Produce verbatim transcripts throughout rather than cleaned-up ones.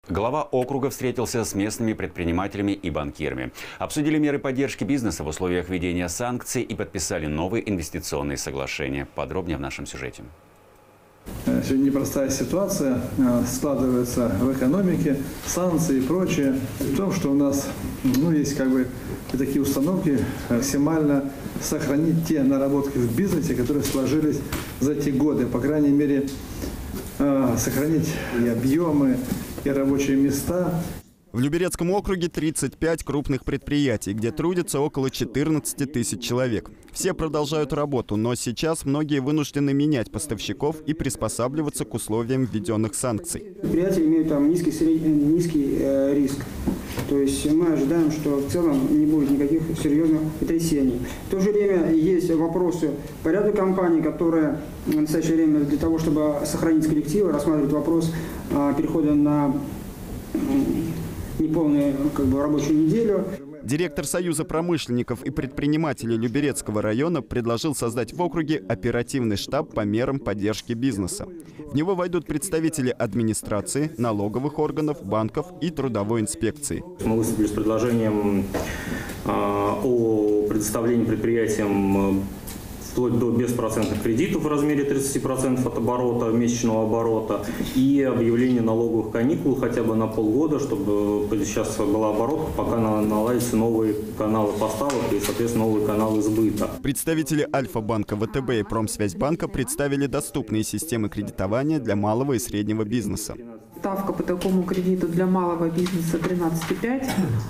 Глава округа встретился с местными предпринимателями и банкирами. Обсудили меры поддержки бизнеса в условиях введения санкций и подписали новые инвестиционные соглашения. Подробнее в нашем сюжете. Сегодня непростая ситуация складывается в экономике, санкции и прочее. В том, что у нас ну, есть как бы такие установки максимально сохранить те наработки в бизнесе, которые сложились за эти годы. По крайней мере, сохранить и объемы, и рабочие места. В Люберецком округе тридцать пять крупных предприятий, где трудится около четырнадцати тысяч человек. Все продолжают работу, но сейчас многие вынуждены менять поставщиков и приспосабливаться к условиям введенных санкций. Предприятия имеют там низкий, средний, низкий э, риск. То есть мы ожидаем, что в целом не будет никаких серьезных потрясений. В то же время есть вопросы по ряду компаний, которые в настоящее время для того, чтобы сохранить коллективы, рассматривают вопрос э, перехода на э, неполную как бы, рабочую неделю. Директор Союза промышленников и предпринимателей Люберецкого района предложил создать в округе оперативный штаб по мерам поддержки бизнеса. В него войдут представители администрации, налоговых органов, банков и трудовой инспекции. Мы выступили с предложением э, о предоставлении предприятиям вплоть до беспроцентных кредитов в размере тридцати процентов от оборота, месячного оборота, и объявление налоговых каникул хотя бы на полгода, чтобы сейчас была оборотка, пока наладятся новые каналы поставок и, соответственно, новые каналы сбыта. Представители Альфа-банка, ВТБ и Промсвязьбанка представили доступные системы кредитования для малого и среднего бизнеса. Ставка по такому кредиту для малого бизнеса тринадцать и пять,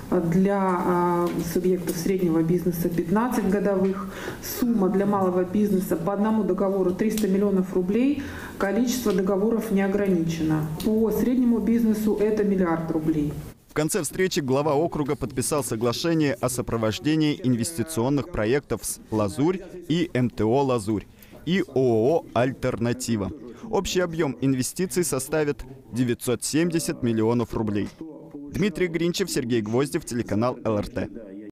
для э, субъектов среднего бизнеса пятнадцать годовых. Сумма для малого бизнеса по одному договору триста миллионов рублей. Количество договоров не ограничено. По среднему бизнесу это миллиард рублей. В конце встречи глава округа подписал соглашение о сопровождении инвестиционных проектов с «Лазурь» и эм тэ о «Лазурь» и ООО «Альтернатива». Общий объем инвестиций составит девятьсот семьдесят миллионов рублей. Дмитрий Гринчев, Сергей Гвоздев, телеканал эл эр тэ.